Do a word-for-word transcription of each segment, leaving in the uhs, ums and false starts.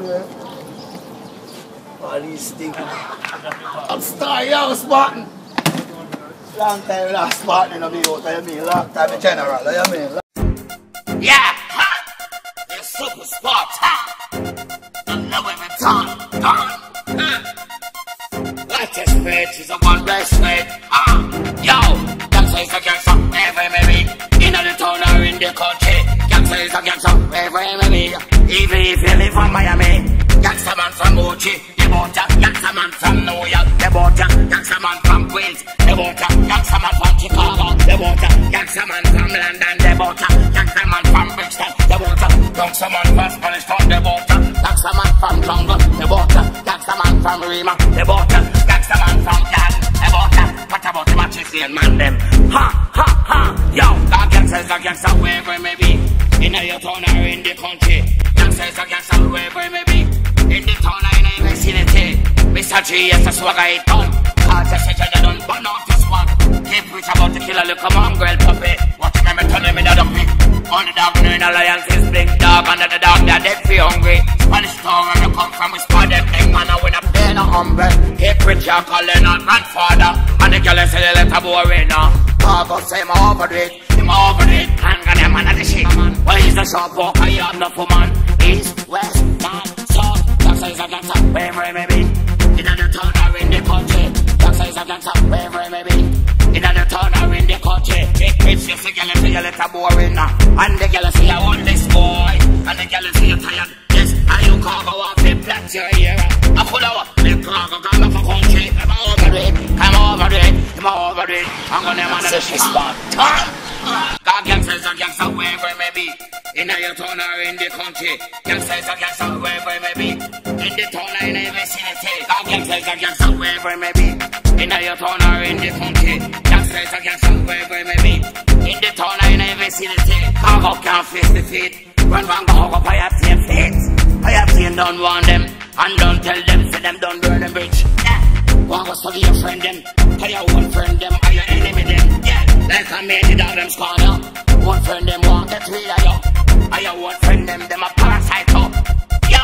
man. All these things. I'm starting young Spartan. Long time last Spartan in the out, I mean. Long time in general, I mean. Yeah, ha! You're super sport, ha! Don't know every time, done. Like this bitch is a one best mate, ha! Yo, gangsta is a gangsta, wherever it may be. In the town or in the country. Gangsta is a gangsta, wherever it may be. Even if you live on Miami. Gangsta man from Mochi, they bought ya. Gangsta man from New York, they bought ya. Gangsta man from Queens, they bought ya. Gangsta man from Chicago, they bought ya. Gangsta man from London, they bought ya. Gangsta man from Brixton, they bought ya. Gangsta man from Spanish Town, they bought ya. Gangsta man from Jungle, they bought ya. Gangsta man from Rima, they bought ya. Gangsta man from Dad, they bought ya. What about the matches and man them? Ha, ha, ha. Yo, that gangsta is a gangsta wherever it may be. In your town or in the country. Gangsta is a gangsta wherever it may be. In the town or in the vicinity. Mister G, yes, that's what I done. Hard to say you don't burn out this one. Keep preach about the killer, look, come on, girl, puppy. Watch me, tell me that I'm big. On the dog, no in alliance is big dog. Under the dog, they're dead for hungry. Spanish town, where you come from, we spot them thing, man. I win a pain of humble. Keep preach, you're calling on grandfather. And the girl say, let her go away now. Papa say, I'm over it. I'm over it. Hang on, them, man, at the shit. Well, he's the shop walker, you have no for man. East, west, north, south. Gangsta is a gangsta, wherever it may be. In the town or in the country. Gangsta is a gangsta, wherever it may be. In the town or in the country. Big bitch, you see, girl, you see, you let her boring now. And the girl, see, I want this boy. And the girl, see, you tired. Yes, and you can't go off the plant your ear. I could have, the car go come back a country. I'm over it, I'm over it, I'm over it. I'm gonna man the shit spot. God, gangsta is a gangsta, wherever it may be. In your town or in the country. Gangsta is a gangsta, wherever it may be. In the town or in the vicinity. God, gangsta is a gangsta, wherever it may be. In your town or in the country. Gangsta is a gangsta, wherever it may be. In the town or in the vicinity. Cargo can't face the feet. When one go up, I have seen feet. I have seen don't want them. And don't tell them, say them don't burn them bridge. Yeah. One go study your friend them. Tell your one friend them, are your enemy them. Yeah. Like I made the dog them scorn ya. One friend them want get rid of you. I your one friend them, them a parasite up. Yo,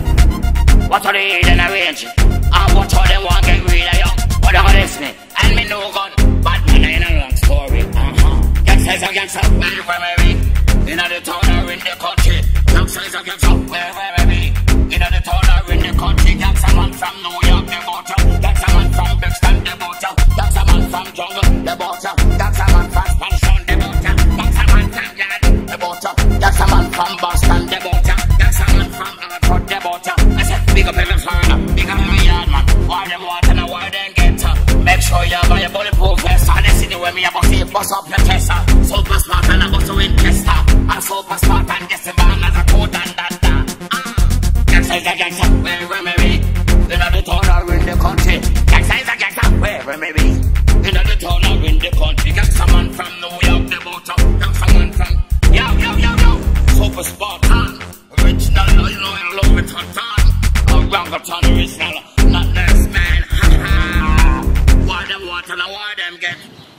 what are they in a range? And what are they want get rid of you? What are they me? And me no gun. Bad man in a long story. Uh-huh. Gangsta is a gangsta, wherever may be. In the town or in the country. Gangsta is a gangsta, wherever may be. In the town or in the country. Gangsta man from New York, they bought ya. Gangsta man from Brixton, they bought ya. Gangsta man from Jungle, they bought ya. Gangsta man from Spanish Town, they bought ya. Gangsta man from Yard, they bought ya. Gangsta man from Boston, they bought ya. Gangsta man from Hartford, they bought ya. I said, big up every foreigner, big up every yard man. Why them water and why them get ya. Make sure you buy a bulletproof vest. And they see the way me a bust it, bust up your chest. Super smart and I bust to Winchester. I'm super smart and guess the man as a coat and that that. Gangsta is a gangsta, wherever may be. In the town or in the country. Gangsta is a gangsta, wherever may be. In the town or in the country. Gangsta man from New York, they bought up. Gangsta man from yo yo yo yo. Super Spartan, original, you know in love with her time. Orangutan original, not less man. Ha ha. Why them want and why them get?